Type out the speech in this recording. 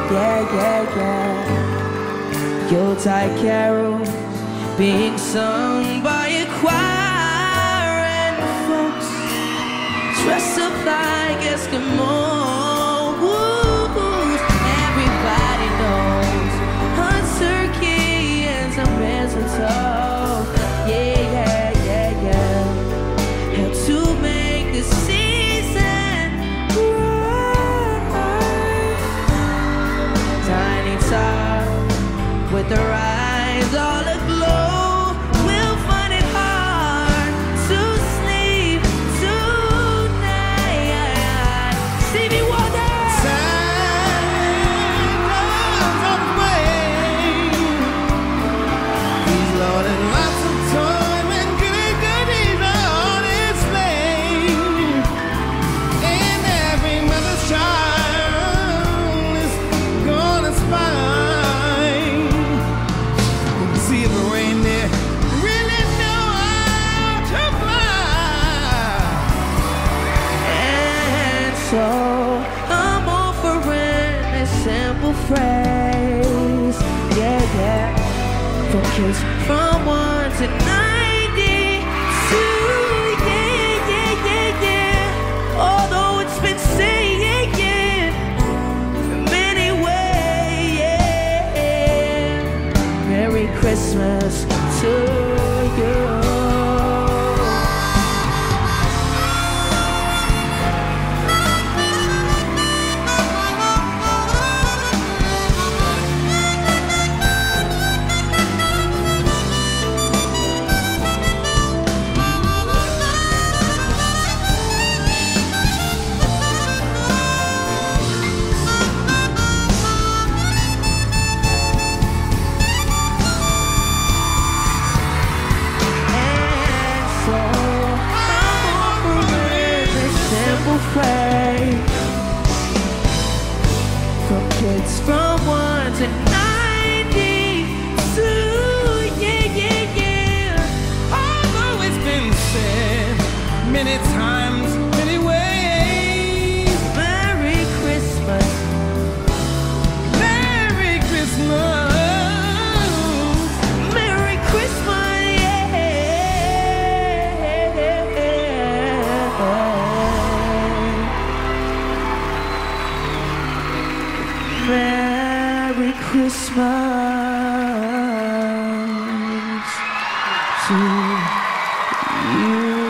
yeah, yeah, yeah. Yuletide carols being sung by a choir, and folks dressed up like Eskimos. Everybody knows a turkey and some mistletoe. Yeah, yeah, yeah, yeah. Help to make the season bright. Tiny tot with her eyes all aglow will find it hard to sleep tonight. Stevie Wonder! Santa's on the way. He's loaded lots of toys and goodies on his sleigh. And every mother's child is gonna spy. See if the reindeer really know how to fly. And so I'm offering a simple phrase, yeah, yeah, for kids from 1 to 92, yeah, yeah, yeah, yeah. Although it's been said, yeah, yeah, in many ways, yeah. Merry Christmas to you. Phrase for kids from 1 to 92, yeah, yeah, yeah. Although it's been said many times, many ways. Merry Christmas, Merry Christmas, Merry Christmas, yeah. Merry Christmas to you.